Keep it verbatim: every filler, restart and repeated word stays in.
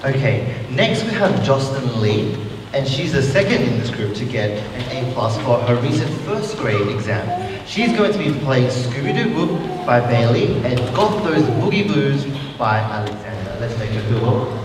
Okay, next we have Jocelin Li, and she's the second in this group to get an A plus for her recent first grade exam. She's going to be playing Scooby Du Wup by Bailey and Got Those Boogie Blues by Alexander. Let's take a good look.